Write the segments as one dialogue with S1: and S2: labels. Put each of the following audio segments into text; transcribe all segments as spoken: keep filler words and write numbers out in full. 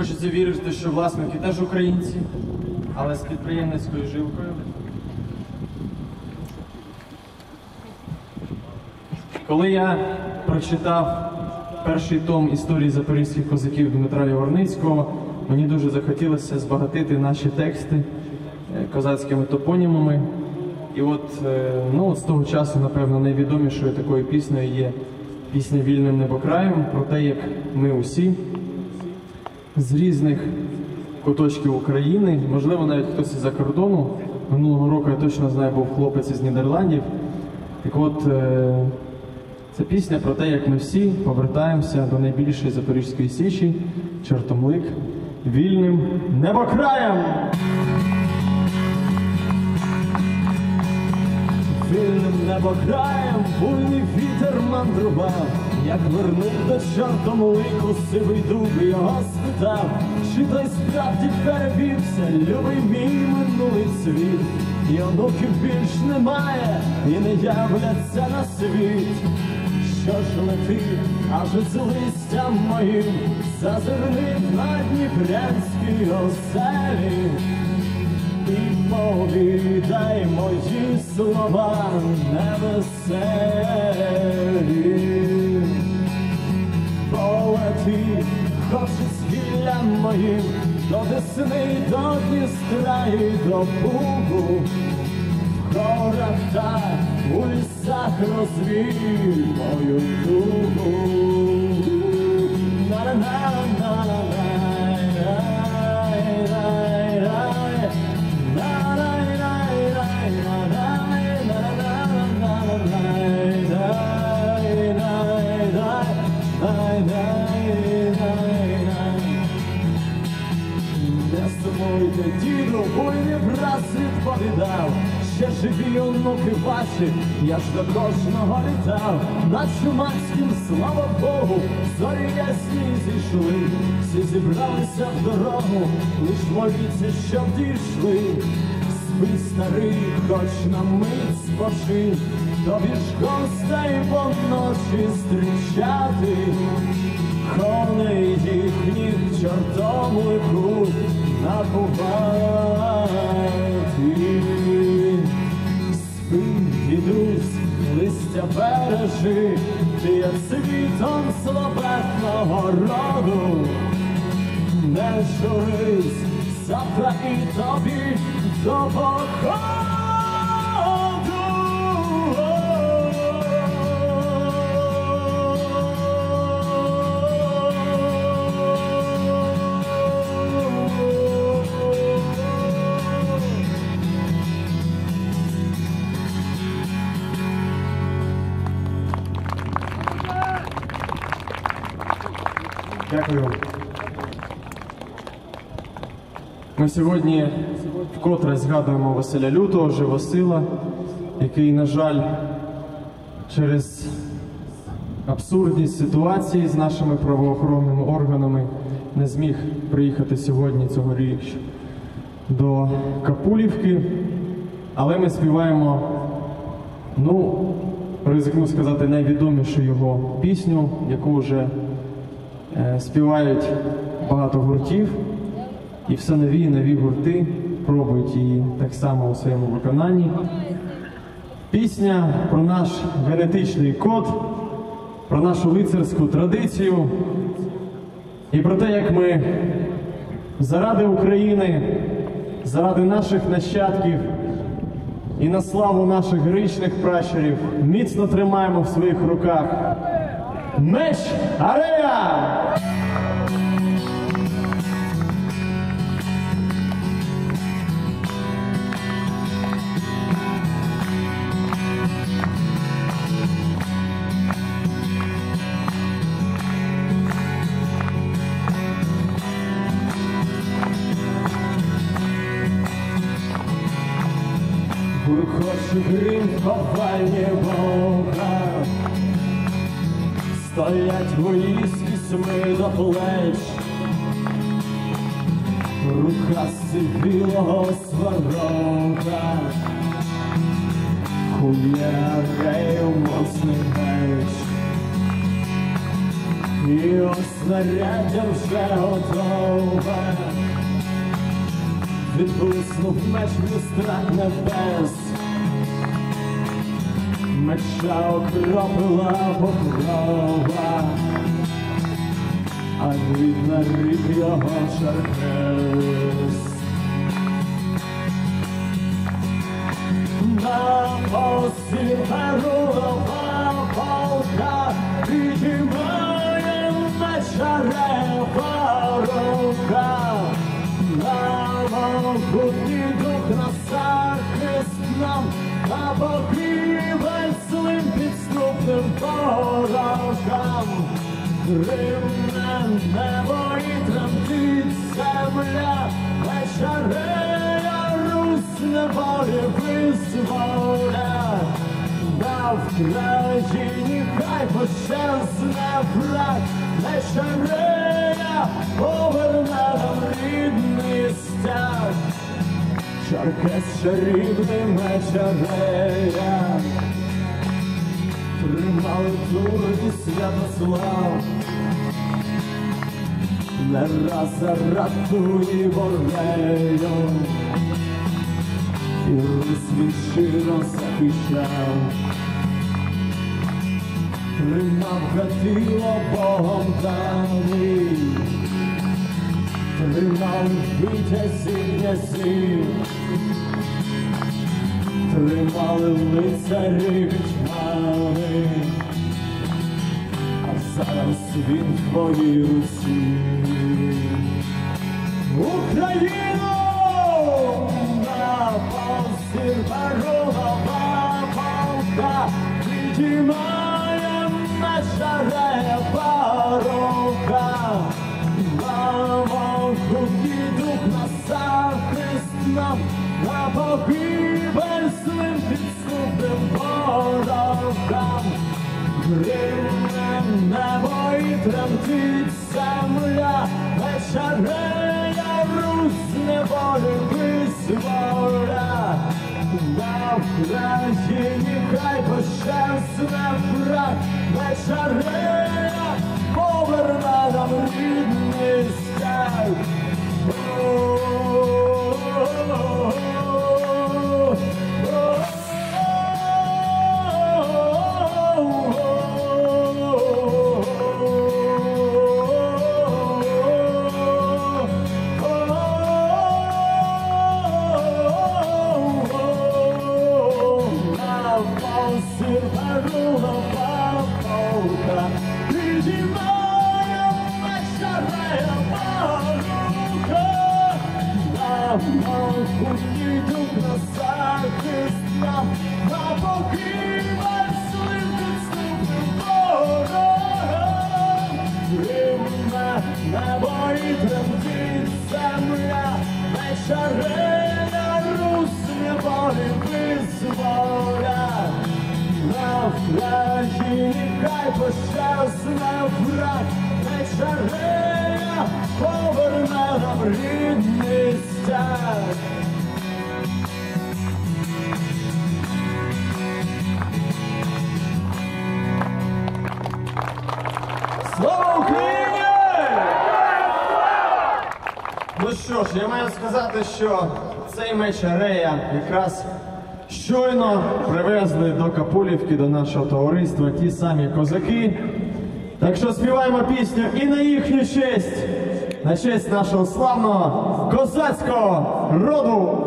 S1: Хочеться вірити, що власники теж українці, але з підприємницькою жилкою. Коли я прочитав перший том історії запорізьких козаків Дмитра Яворницького, мені дуже захотілося збагатити наші тексти козацькими топонімами. І от, ну, от з того часу, напевно, найвідомішою такою піснею є пісня «Вільним небокраєм», про те, як ми усі з різних куточків України, можливо, навіть хтось із-за кордону. Минулого року, я точно знаю, був хлопець із Нідерландів. Так от, це пісня про те, як ми всі повертаємося до найбільшої Запорізької Січі, Чортомлик, вільним небокраєм! Вільним небокраєм буйний вітер мандрував, як вернув до Чортомлику сивий дуб, його спитав, чи той справді перевівся, любий мій минулий світ, і онуків більш немає, і не являться на світ. Що ж летить, аж з листям моїм зазирнив на дніпрянській оселі, і повідай мої слова невеселі. Полети, хоч із гіллям моїм, до Десни, до Дністра і до Бугу, в горах та у лісах розвій мою дугу. Не сумуйте, діду, буйний брат відповідав, ще живі онуки ваші, я ж до кожного літав. Над Чумацьким, слава Богу, зорі ясні зійшли, всі зібралися в дорогу, лиш моліться, щоб дійшли. Спи, старий, хоч на мить спочинь, тобі ж гостей поночі зустрічати, коней їхніх в Чортомлику напувати. Спи, дідусь, листя бережи, ти є цвітом славетного роду. Не журись, завтра і тобі до походу. Дякую. Ми сьогодні вкотре згадуємо Василя Лютого, Живосила, який, на жаль, через абсурдність ситуації з нашими правоохоронними органами не зміг приїхати сьогодні, цьогоріч, до Капулівки. Але ми співаємо, ну, ризикну сказати, найвідомішу його пісню, яку вже е, співають багато гуртів. І все нові і нові гурти пробують її так само у своєму виконанні. Пісня про наш генетичний код, про нашу лицарську традицію і про те, як ми заради України, заради наших нащадків і на славу наших героїчних пращурів міцно тримаємо в своїх руках меч Арея! Гуркоче грім в повальні Бога, стоять воїнські сми до плеч, рука сивілого сварога, кує Арею моцний меч. І ось знаряддя вже готове. Відблиснув меч люстрах небес, меча окропила покрова, а від нарік його Черкес. На осі перулова полка підіймає меча рева рука. На могутній дух на захист нам, на погибель злим підступним ворогам. Гримне небо і тремтить земля, вечерея Русь неволі визволя. На Вкраїні хай пощезне враг, вечерея поверне нам рідний стяг. Черкес чарівний вечерея, тримали Тур і Святослав, не раз ратує Ворею, і Русь він щиро захищав. Тримав гатило Богом даний, тримав витязів князів, тримали лицарі гетьмани, а зараз він в твоїй Русі. Україно! На полсі перулова полка підіймає меча рева рука. На могутній дух на захист нам, на погибель злим підступним ворогам. Гримне небо і тремтить земля, вечерея Русь неволі визволя. На Вкраїні хай пощезне враг, вечерея поверне нам рідний стяг. Могутній дух на захист нам, на погибель злим підступним ворогам. Гримне небо і тремтить земля, вечерея Русь неволі визволя. На Вкраїні хай пощезне враг, вечерея поверне нам рідний стяг. Слава Україні! Ну що ж, я маю сказати, що цей меч Арея якраз щойно привезли до Капулівки, до нашого товариства, ті самі козаки. Так що співаємо пісню і на їхню честь, на честь нашого славного козацького роду.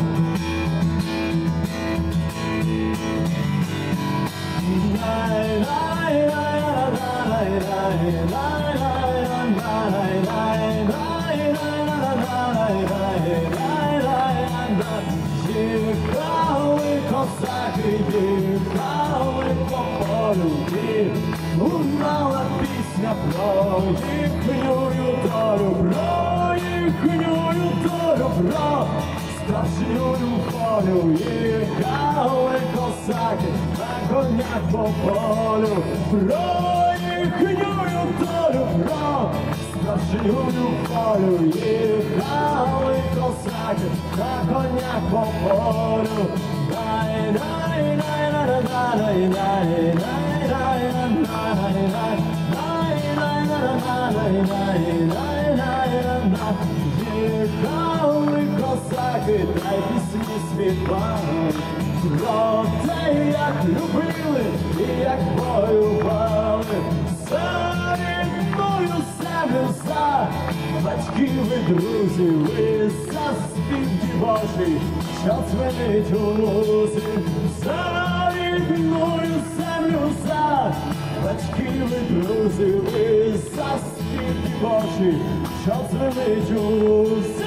S1: Їхали козаки, їхали по полю, лунала пісня про їхню долю, про їхню долю, про страшну волю. Їхали козаки на конях по полю, про їхню долю, про страшну волю. Їхали козаки на конях по полю. Дай, дай, дай, дай, дай, дай, дай, дай, дай, дай, дай, дай, дай, дай, дай, співали про те, як любили і як воювали. За рідною землю, за батьків і друзів, і за спів дівочий, що дзвенить у лузі. За рідною землю, за батьків і друзів, і за спів дівочий, що дзвенить у лузі.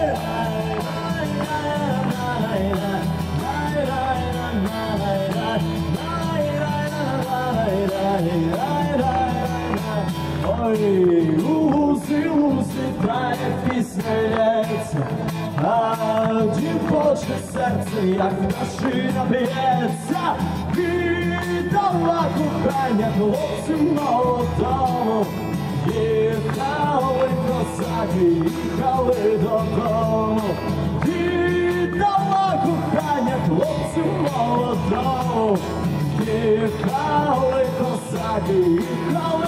S1: Ой, у лузі, лузі, та як пісня лється, а дівоче серце, як пташина б'ється. Віддала кохання хлопцю молодому, їхали козаки, їхали додому. Віддала кохання хлопцю молодому, їхали козаки, їхали.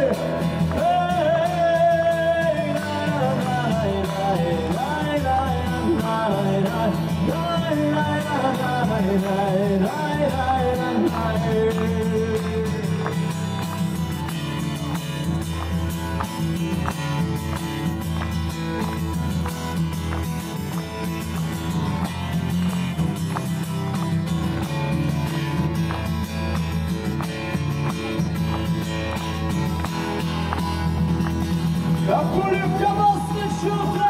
S1: Капулівка вас не чути!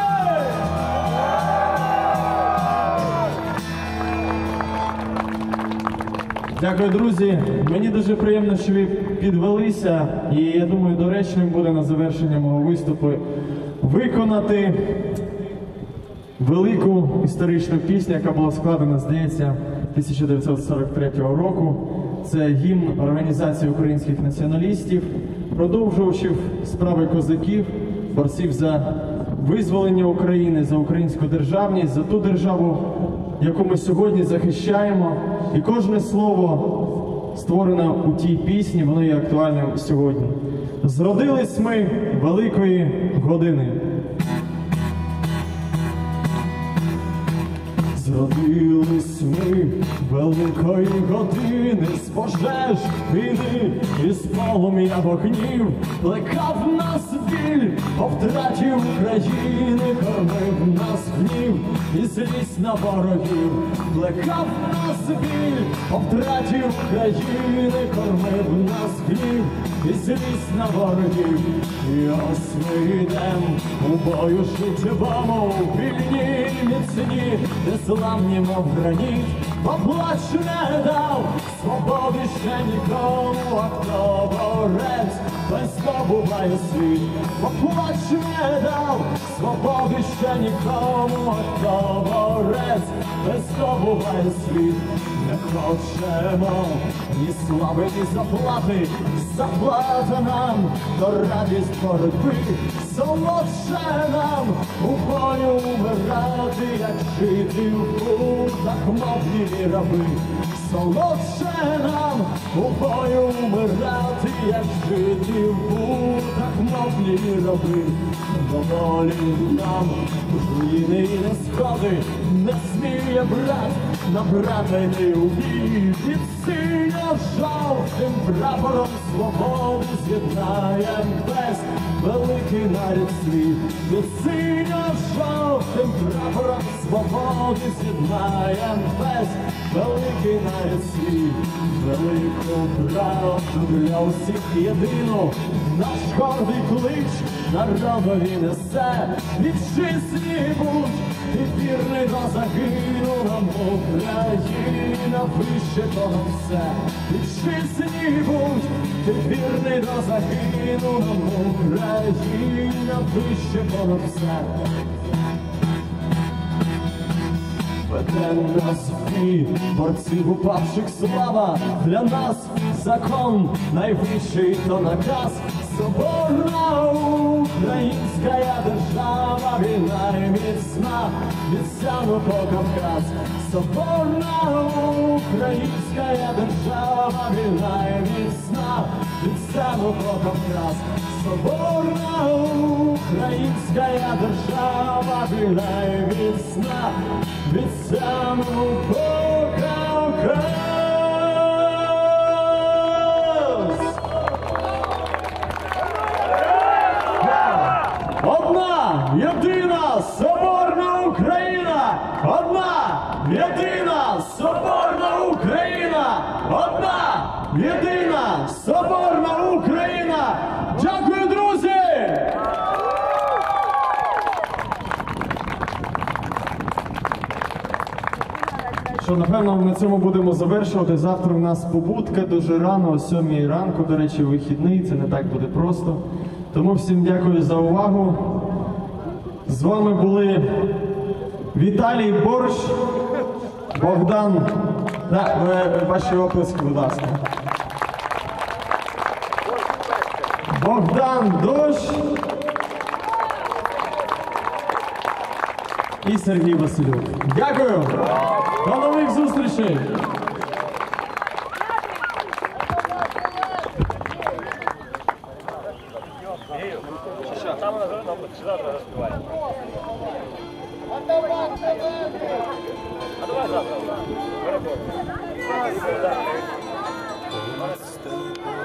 S1: Дякую, друзі. Мені дуже приємно, що ви підвелися. І я думаю, доречним буде на завершення мого виступу виконати велику історичну пісню, яка була складена, здається, тисяча дев'ятсот сорок третього року. Це гімн Організації українських націоналістів, продовжувачів справи козаків, борців за визволення України, за українську державність, за ту державу, яку ми сьогодні захищаємо. І кожне слово, створене у тій пісні, воно є актуальним сьогодні. Зродились ми великої години. Зродились ми великої години, з пожеж війни і з полум'я вогнів. Плекав нас біль по втраті України, кормив нас гнів і злість на ворогів. Плекав нас біль по втраті України, кормив нас гнів і злість на ворогів. І ось ми йдем у бою життєвому, вільні і міцні, незламні, мов граніт. Поплач не дав свободи ще нікому, а хто борець, той здобуває світ. Поплач не дав свободи ще нікому, а хто борець, той здобуває світ. Не хочемо ні слави, ні заплати, заплата нам, то радість боротьби. Солодше нам у бою умирати, як жити в путах, мов вільні раби. Солодше нам у бою умирати, як жити в путах, мов вільні раби. Доволі нам руїни і несходи, не сміє брат на брата йти у бій. Під синьо-жовтим прапором свободи з'єднаєм весь великий нарід світ. Під синьо-жовтим прапором свободи з'єднаєм весь великий нарід світ. Велику правду для усіх єдину наш гордий клич народові несе. Вітчизні будь і вірний до загину нам Україна вище того все. Вітчизні будь і вірний до загину нам Україна вище того все. Веде нас в бій борців упавших слава, для нас закон найвищий то наказ. Соборна українська держава, вільна і міцна, від Сяну по Кавказ. Соборна українська держава, вільна і міцна, від Сяну по Кавказ. Соборна Українська держава бігає від сна, від самого Кавказ. Одна єдина соборна Україна! Одна єдина соборна Україна! Одна єдина соборна Україна! Дякую, друзі! Що, напевно, на цьому будемо завершувати. Завтра у нас побудка дуже рано, о сьомій ранку, до речі, вихідний, це не так буде просто. Тому всім дякую за увагу. З вами були Віталій Борщ, Богдан, да, ви, ваші оплески, будь ласка. Богдан Дощ і Сергій Василюк. Дякую! До нових зустрічей!
S2: Там вона завтра розпіває. А давай завтра.